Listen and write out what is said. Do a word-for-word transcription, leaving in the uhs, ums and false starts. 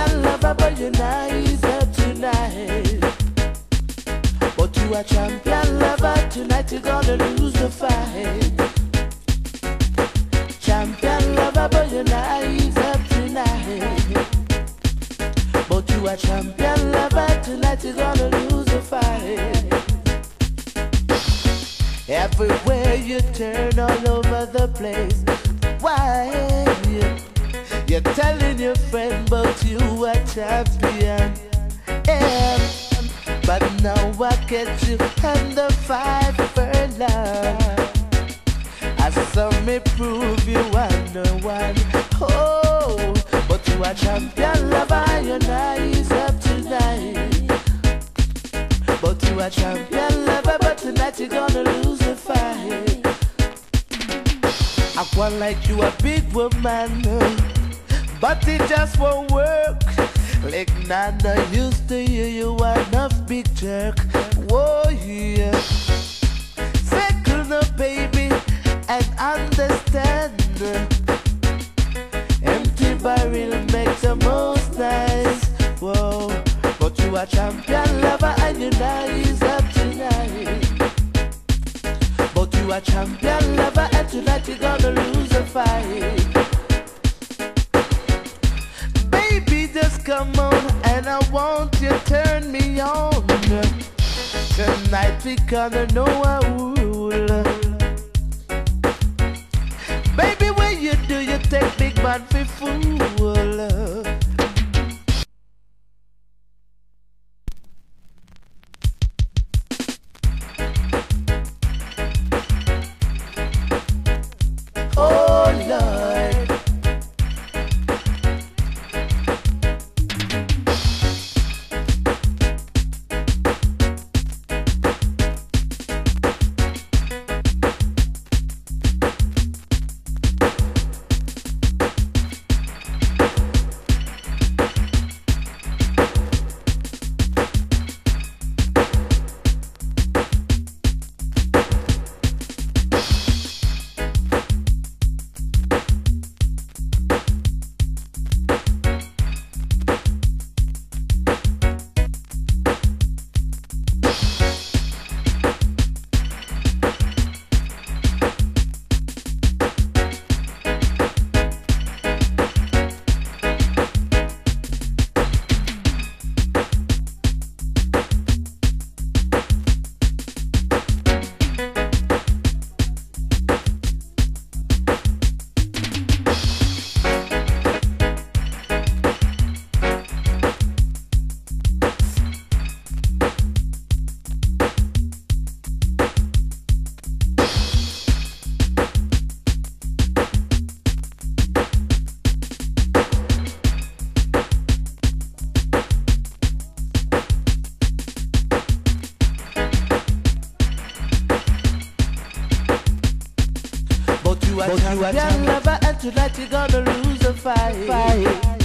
champion lover, but you're nice up tonight. But you a champion lover, tonight you're gonna lose the fight. Champion lover, but you're nice up tonight. But you a champion lover, tonight you're gonna lose the fight. Everywhere you turn, all over the place. Why? You're telling your friend about you a champion. Yeah. But now I get you under five furlong. I saw me prove you are no one. Oh, but you a champion lover, you're nice up tonight. But you a champion lover, but tonight you're gonna lose the fight. I want like you a big woman, but it just won't work. Like Nana used to you, you are enough big jerk. Whoa, yeah. Settle the baby and understand. Empty barrel makes the most nice. Whoa, but you are champion lover and you're nice up tonight. But you are champion lover and tonight you're gonna lose a fight. Baby, just come on and I want you turn me on. Tonight we gonna know our rule. Baby, when you do, you take big man for fool. Oh Lord, but you are champion lover and tonight you're gonna lose a fight. fight.